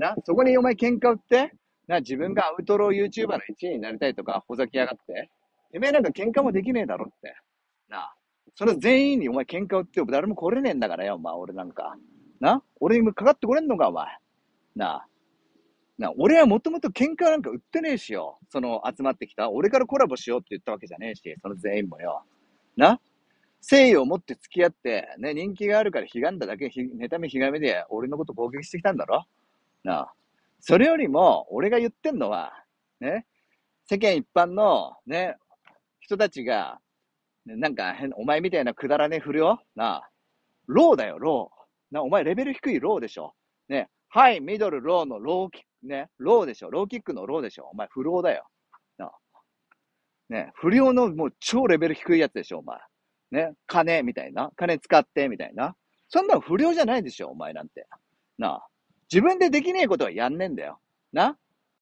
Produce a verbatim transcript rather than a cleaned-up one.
な、そこにお前喧嘩売って、な、自分がアウトロー YouTuber の一位になりたいとか、ほざきやがって。てめえなんか喧嘩もできねえだろって。な、それ全員にお前喧嘩売って誰も来れねえんだからよ、お前、俺なんか。な、俺にかかってこれんのか、お前。な、な、俺はもともと喧嘩なんか売ってねえしよ。その集まってきた。俺からコラボしようって言ったわけじゃねえし、その全員もよ。な、誠意を持って付き合って、ね、人気があるからひがんだだけ、ひ妬みひがみで俺のこと攻撃してきたんだろなあ。それよりも、俺が言ってんのは、ね、世間一般の、ね、人たちが、ねなんか変、お前みたいなくだらねえ不良なあ、ローだよ、ロー。な、お前レベル低いローでしょ。ね、ハイ、ミドル、ローのローキック、ね、ローでしょ。ローキックのローでしょ。お前不良だよ。なあ、ね、不良のもう超レベル低いやつでしょ、お前。ね、金みたいな。金使ってみたいな。そんなの不良じゃないでしょ、お前なんて。なあ。自分でできねえことはやんねえんだよ。な。